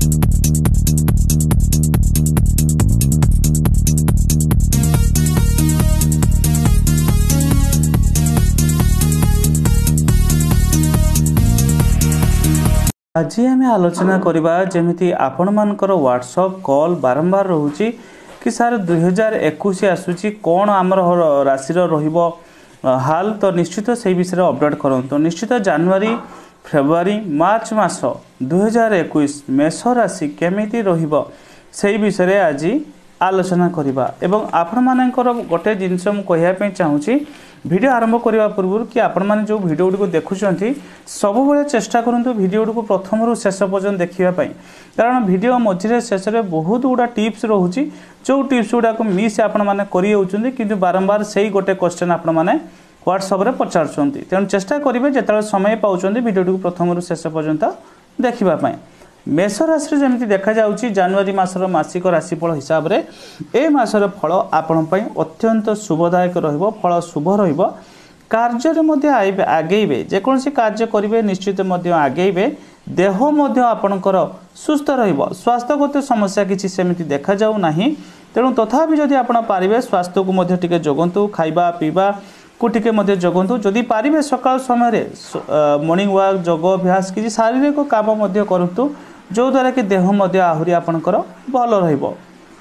आज आम आलोचना करवा जमी आपण मानकर व्हाट्सएप कॉल बारंबार रोचे कि सार 2021 आसूची कौन आमर राशि रहिबो हाल तो निश्चित से विषय अपडेट करूँ। तो निश्चित जनवरी फेब्रुआरी मार्च मास 2021 मेष राशि केमिति रहिबो से विषय आज आलोचना करवा। एवं आपण मानकर गोटे जिनस मु कहया चाहूँगी वीडियो आरंभ करने पूर्व कि आपण मैंने जो वीडियो गुड़ी देखुंट सब चेष्टा करूँ वीडियो को प्रथम रु शेष पर्यटन देखापी कारण वीडियो मझे शेष में बहुत गुड़ा टिप्स रोचे जो टिप्स गुड़ाक मिस आपने कर बारंबार से ही गोटे क्वेश्चन आपण मैंने व्हाट्सएप रे पचारुंट तेणु चेष्टा करेंगे जिते समय पाँच वीडियो को प्रथम रु शेष पर्यटन देखापी। मेष राशि जमी देखा जाउची जनवरी मासर मासिक राशिफल हिसाब से ए मासर फल आपण अत्यंत शुभदायक रहिबो फल शुभ रहिबो कार्य मध्य आगेबे जेकोसी कार्य करेंगे निश्चित मध्य आगेबे देह मध्य आपणकर सुस्थ रहिबो स्वास्थ्यगत समस्या किसी सेमिति देखा जाऊ नाही तेणु तथापि जदि आपण पारिबे स्वास्थ्य को मध्य टिके जगंतु खाइबा पीबा को टिके मध्य जगंतु जदि पारिबे सकाळ समय रे मॉर्निंग वॉक योग अभ्यास किसी शारीरिक काम मध्य करंतु जो द्वारा कि देह मध्य आहरी आपणकर भल रहिबो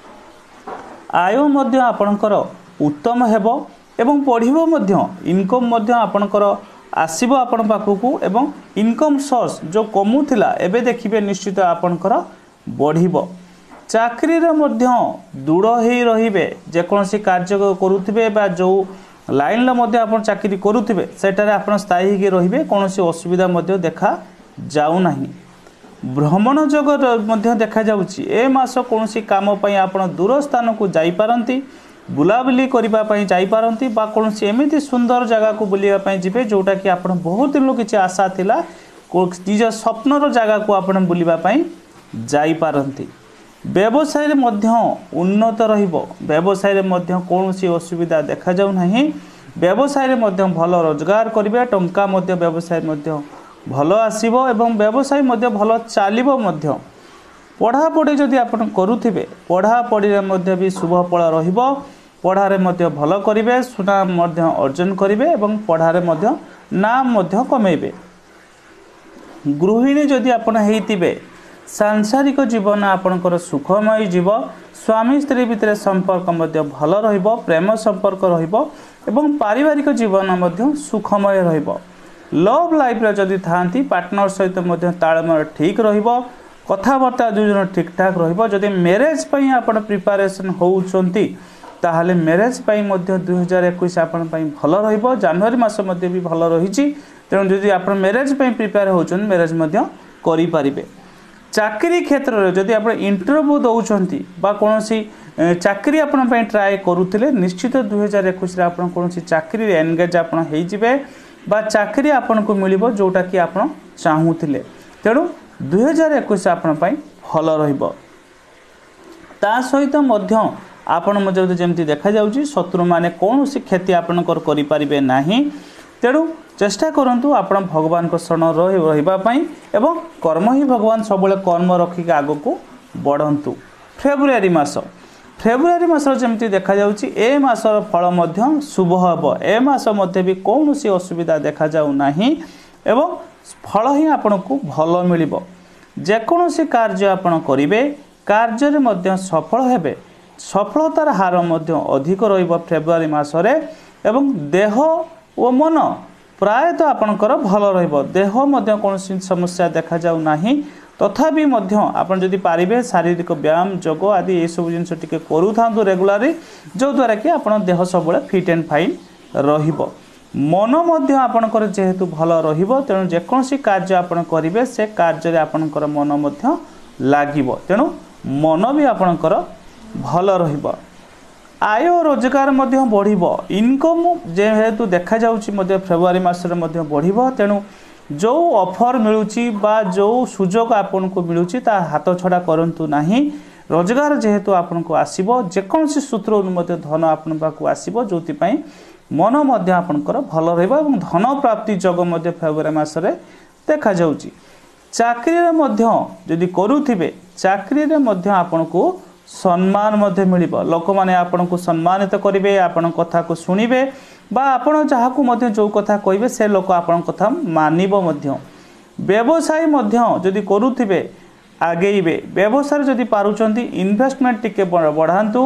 आय मध्य आपणकर उत्तम हेबो एवं पढ़िबो मध्य इनकम मध्य आपणकर आसीबो आपण पाखकू एवं इनकम सोर्स जो कमुथिला एबे देखिबे निश्चित आपणकर बढ़िबो चाकरी रे मध्य दृढ़ हेई रहिबे जेकोसी कार्य करूथिबे बा जो लाइन ला मध्य आपण चाकरी करूथिबे सेटारे आपण स्थायी हेई रहिबे कोनोसी असुविधा मध्य देखा जाऊ नाही। भ्रमण जगत मध्य देखा जाउची ए मास कोनोसी काम पई आपण दूर स्थान को जाई पारंती बुलाबुली करिबा पई जाई पारंती बा कोनोसी एमिति सुंदर जगह को बुलिया पई जिबे जोटा कि आपण बहुत दिन किछि आशा थिला निज स्वप्नर जगह को आपण बुलिबा पई जाई पारंती। व्यवसाय रे मध्य उन्नत रहिबो व्यवसाय रे मध्य कोनोसी असुविधा देखा जाउ नाही व्यवसाय रे मध्य भल रोजगार करिबे टंका मध्य व्यवसाय मध्य भल आसीबो एवं व्यवसाय मध्य भल चलिबो मध्य पढ़ापढ़ी जदि आपण करूथिबे पढ़ापढ़ी रे मध्य भी शुभ फल रहिबो पढ़ारे मध्य भल करिवे सुनाम मध्य अर्जन करिवे एवं पढ़ारे मध्य नाम मध्य कमेइबे। गृहिणी जदि आपण हेइतिबे सांसारिक जीवन आपणकर सुखमय जीव स्वामी स्त्री भितर संपर्क मध्य भल रहिबो प्रेम संपर्क रहिबो एवं पारिवारिक जीवन मध्य सुखमय रहिबो। लव लाइफ रे जदि थांती पार्टनर सहित मध्य तालमेल ठीक रहिबो कथाबार्ता दुई जन ठीक ठाक रहिबो। जदि मैरिज पई आपण प्रिपरेशन होउचंती ताहाले मैरिज पई मध्य 2021 आपण पई भल रहिबो जनवरी मास मध्य भी भल रहिची तेणु जदि आपण मैरिज पई प्रिपेयर होउचन मैरिज मध्य करि पारिबे। चाकरी क्षेत्र रे जदि आपण इंटरव्यू दउचंती बा कोनोसी चाकरी आपण पई ट्राई करूथिले निश्चित 2021 रे आपण कोनोसी चाकरी रे एंगेज आपण हेइ जिवे बा चाकरी आपन को मिलिबो जोटा कि आपन चाहूथिले तेणु 2021 आपन पई भल रहिबो। ता सहित मध्य आपन मध्य जेमति देखा जाउची शत्रु माने कोनोसी क्षति आपन कर करि परिबे नाही तेणु चेष्टा करंतु आपन भगवान को शरण रहिबा पई एवं कर्म ही भगवान सबले कर्म रखिक आगो को बढ़ंतु। फेब्रुआरी मास जमती देखा जाउची ए मासर फल मध्य शुभ हबो ए मास मध्य भी कोनोसी असुविधा देखा जाउ नाही एवं फल ही आपन को भल मिलिबो। जे कोनोसी कार्य आपन करिवे कार्य रे मध्य सफल हेबे सफलतार हार मध्य अधिक रहिबो फेब्रुआरी मासरे एवं देह ओ मन प्रायतः आपनकर भल रहिबो देह मध्य कोनोसी समस्या देखा जाउ नाही तथापि मध्य आपण जदि पारिबे शारीरिक व्यायाम योग आदि ए सब जिंस टिके करू थांतु रेगुलरली जो द्वारा कि आपण देह सबले फिट एंड फाइन रहिबो। मन मध्य आपणकर जेहेतु भल रहिबो तेणु जेकोसी कार्य आपण करिवे से कार्य रे आपणकर मन मध्य लागिबो तेणु मन भी आपणकर भल रहिबो। आय रोजगार मध्य बढ़िबो इनकम जेहेतु देखा जाउची मध्य फेब्रुआरी मास रे मध्य बढ़िबो तेणु जो ऑफर मिलुची बा जो सुजोग आपन को मिलुची ता हाथ छड़ा करंतु नाही रोजगार जेहेतु आपन को आसीबो जेकोसी सूत्र मध्य धन आपन पाकु आसीबो जोति पई मन मध्य आपनकर भल रहइबो एवं धन प्राप्ति जग मध्य फेब्रुआरी मास रे देखा जाउची। चाकरी रे मध्य जदि करूथिबे चाकरी रे मध्य आपनको सम्मान मध्य मिलिबो लोक माने आपनको सम्मानित करिवे आपन कथा को सुनिबे बा आपन जहा को मध्य जो कथा कहिबे से लोक आपन कथा मानिबो मध्य व्यवसाय मध्य जदि करूथिबे आगेइबे व्यवसाय जदि पारुचंती इन्वेस्टमेंट टिके बढ़ांतु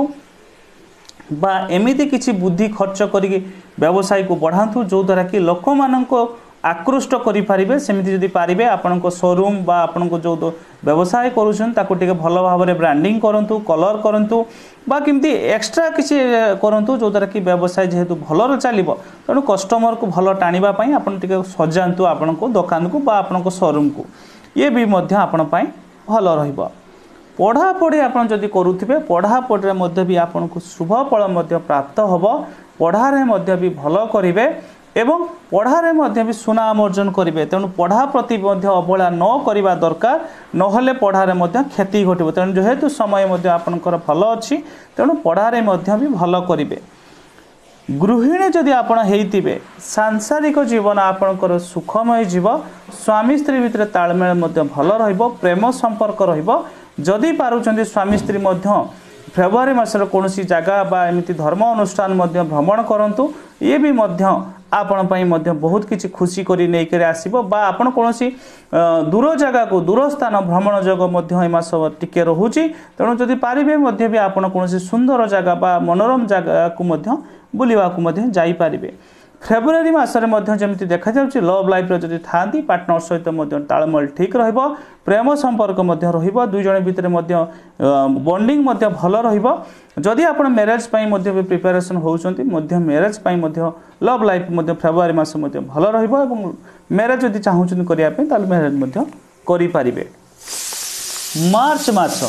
बा एमिति किछि बुद्धि खर्च करिके व्यवसाय को बढ़ांतु जो द्वारा कि लोक मानको आकृष्ट करि पारिबे सेमिति जदि पारिबे आपनको शोरूम बा आपनको जो व्यवसाय करूछन ताको टिके भलो भाबरे ब्रांडिंग करंतु कलर करंतु बा किमति एक्स्ट्रा किछि करंतु जो द्वारा कि व्यवसाय जेहेतु भलो चलिबो तणु कस्टमर को भलो टाणीबा पई आपन टिके सजांतु आपनको दुकान को बा आपनको शोरूम को ये भी मध्य आपन पई भलो रहिबो पढ़ापढ़ी आपन जदि करूथिबे पढ़ापढ़ी मध्य भी आपनको शुभ फल मध्य प्राप्त होबो पढ़ारे मध्य भी भलो करिवे एवं पढ़ारे मध्य भी सुनाम अर्जन करिवे तेणु पढ़ा प्रति मध्य अवहेला न करिबा दरकार नहले पढ़ारे मध्य क्षति घटिबो तेणु जेहेतु समय मध्य आपनकर भलो अछि तेणु पढ़ारे मध्य भी भलो करिवे गृहिणी जदि आपण हेइतिबे सांसारिक जीवन आपनकर सुखमय जीव स्वामी स्त्री भितर तालमेल मध्य भलो रहइबो प्रेम संपर्क रहइबो जदि पारुचंदी स्वामी स्त्री मध्य फेब्रुआरी मासर कोनोसी जगह बा एमिति धर्म अनुष्ठान मध्य भ्रमण करंतु ये भी मध्य आपण पई मध्य बहुत किछि खुशी करी नै करे आसीबो बा आपण कोनोसी दूर जगह को दूर स्थान भ्रमण जग मध्य ए मास टिके रहूची तेणु जदि पारिबे मध्य भी आपण कोनोसी सुंदर जगह बा मनोरम जगह को मध्य बुलिवा को मध्य जाई पारिबे फेब्रुआरी मासरे मध्य जमिति देखा जाउची लव लाइफ रे जदि थांती पार्टनर सहित मध्य तालमेल ठीक रहइबो प्रेम संपर्क मध्य रहिबो दुई जण भितर मध्य बॉन्डिंग मध्य भलो रहिबो जदि आपण मैरिज पई मध्य प्रिपरेशन होउचंती मध्य मैरिज पई मध्य लव लाइफ मध्य फेब्रुआरी मास मध्य भलो रहिबो एवं मैरिज जदि चाहूचंती करिया पई ताल मैरिज मध्य करि पारिबे मार्च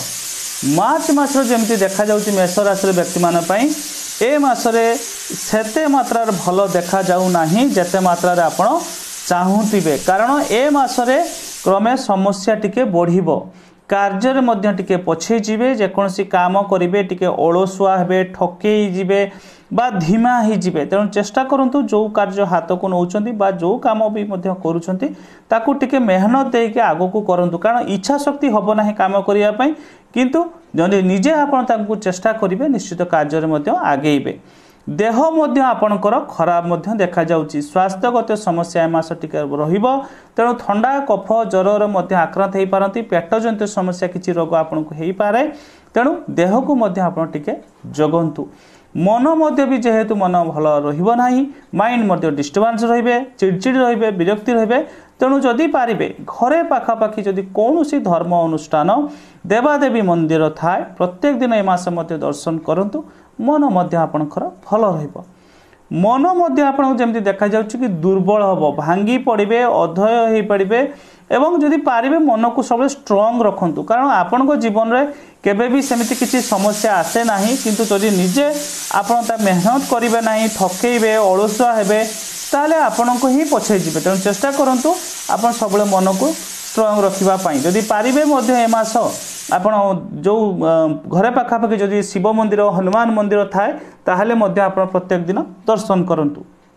मास जमिति देखा जाउची मेष राशि व्यक्ति मान पई ए मासरे सेते मात्रार भलो देखा जाऊ नाही जेते मात्रार आपण चाहूतिबे कारण ए मासरे क्रमे समस्या टिके बढ़िबो कार्य मध्य टिके पछे जिवे जे कोनसी काम करिवे टिके ओळसुआ हेबे ठकेई जिवे बा धीमा ही जिवे तेणु चेष्टा करंतु जो कार्य हाथ को नौचंती बा जो काम भी मध्य करूचंती ताकू टिके मेहनत देके आगो को करंतु कारण इच्छा शक्ति होबो नाही काम करिया पई किंतु जने निजे आपण ताकू चेष्टा करिवे निश्चित कार्य रे मध्य आगेइबे देह मध्य आपणकर खराब मध्य देखा जाउची स्वास्थ्यगत समस्या मास टिके रहिबो तेणु ठंडा कफ ज्वर मध्य आक्रांत हेई पारंती पेट जनित समस्या किछि रोग आपनको हेई पारे तेणु देह को मध्य आपण टिके जगंतु मन मध्य भी जेहेतु मन भलो रहिबो नाही माइंड मध्य डिस्टर्बेंस रहिबे चिड़चिड़ रहिबे विरक्ति रहिबे तेणु जदि पारिबे घरे पाखापाखि जदि कौनसी धर्म अनुष्ठान देवादेवी मंदिर थाए प्रत्येक दिन ए मास मध्य दर्शन करंतु मन मध्य आपणकर भलो रहिबो मन मध्य आपन जेमति देखा जाउची कि दुर्बल हबो भांगी पड़िबे अधय हेई पड़िबे एवं जदि पारिबे मन को सब स्ट्रांग रखंतु कारण आपन जीवन रे केबे भी सेमिति किछि समस्या आसे नाही किंतु जदि निजे आपन ता मेहनत करिवे नाही ठकेइबे अलसुआ हेबे ताले आपन को ही पछे जिबे तेणु चेष्टा करंतु आपन सबले मन को स्ट्रांग रखिबा पई जदि पारिबे मध्य ए मास आपण जो घरे पाखापाखि जदि शिव मंदिर हनुमान मंदिर थाए ताहले मध्य आपण प्रत्येक दिन दर्शन करंतु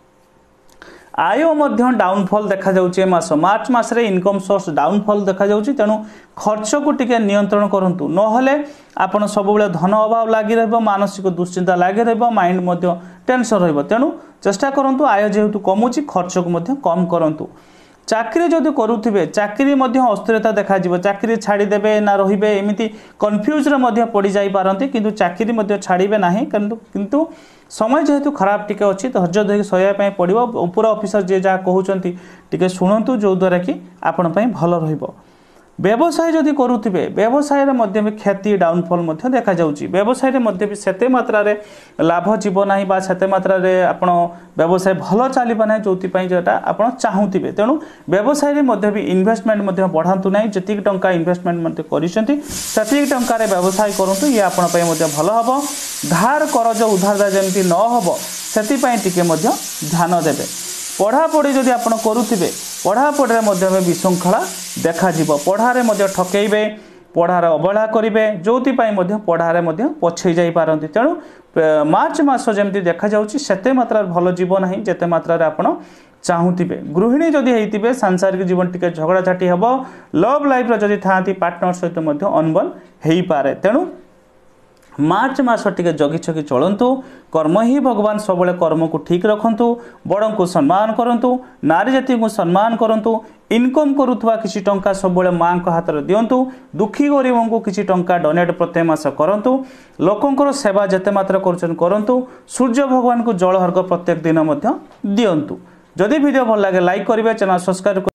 आय मध्य डाउनफॉल देखा जाउची मास मार्च मास रे इनकम सोर्स डाउनफॉल देखा जाउची तेणु खर्च को टिके नियंत्रण करंतु नहले आपण सब बेले धन अभाव लागि रहबो मानसिक दुश्चिंता लागि रहबो माइंड मध्य टेंशन रहबो तेणु चेष्टा करंतु आय जेहेतु कमुची खर्च को मध्य कम करंतु चाकरी जदि करूथिबे चाकरी मध्य अस्थिरता देखा जिवो चाकरी छाड़ी देबे ना रहिबे एमिति कंफ्यूज रे मध्य पड़ी जाई पारंती किंतु चाकरी मध्य छाड़ीबे नाही किंतु समय जेहेतु खराब टिके अछि धैर्य धरि सहाय पय पड़िबो ऊपर ऑफिसर जे जा कहउचंती टिके सुनंतु जो द्वारा कि आपण पय भलो रहिबो व्यवसाय जदि करूथिबे व्यवसाय रे मध्य में क्षति डाउनफॉल मध्य देखा जाउची व्यवसाय रे मध्य भी सेते मात्रा रे लाभ जीव नाही बा सेते मात्रा रे आपण व्यवसाय भलो चालिबा नाही जोति पय जेटा आपण चाहूथिबे तेणु व्यवसाय रे मध्य भी इन्वेस्टमेंट मध्य बढ़ांतु नाही जति टंका इन्वेस्टमेंट मध्य करिसेंती सेति टंका रे व्यवसाय करंतु ये आपण पय मध्य भलो हबो धार करज उधार जेमति न हबो सेति पय टिके मध्य ध्यान देबे पढ़ापढ़ी जदि आपण करूथिबे पढ़ापढ़ी मध्य में विशृंखला देखा जिवो पढ़ारे मध्य ठकेइबे पढ़ार अवहेला करिवे जोति पय मध्य पढ़ारे मध्य पछै जाई पारंती तेणु मार्च मास जेमति देखा जाउची सेते मात्रा भलो जीव नाही जेते मात्रा रे आपण चाहूथिबे गृहिणी जदि हेइतिबे सांसारिक जीवन टिके झगड़ा झाटी हेबो लव लाइफ रो जदि थांती पार्टनर सहित मध्य अनबन हेई पारे तेणु मार्च मास टिके जगी छकी चलंतु कर्म ही भगवान सबले कर्म को ठीक रखंतु बड़ों को सम्मान करंतु नारी जाति को सम्मान करंतु इनकम करुवा किसी टंका सबले मां को हाथ में दिंतु दुखी गरीबों को किसी टंका डोनेट प्रत्येक मास करंतु लोकंकर सेवा जेते मात्रा करंतु सूर्य भगवान को जल अर्घ प्रत्येक दिन दिंतु जदि वीडियो भल लगे लाइक करेंगे चैनल सब्सक्राइब